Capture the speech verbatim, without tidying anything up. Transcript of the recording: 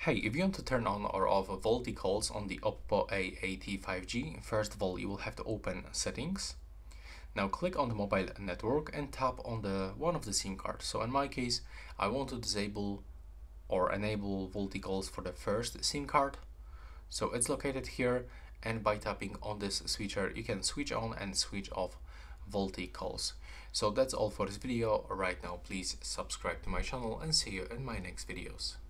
Hey, if you want to turn on or off VoLTE calls on the OPPO A eighty five G, first of all you will have to open Settings. Now click on the mobile network and tap on the one of the SIM cards. So in my case, I want to disable or enable VoLTE calls for the first SIM card. So it's located here, and by tapping on this switcher you can switch on and switch off VoLTE calls. So that's all for this video right now. Please subscribe to my channel and see you in my next videos.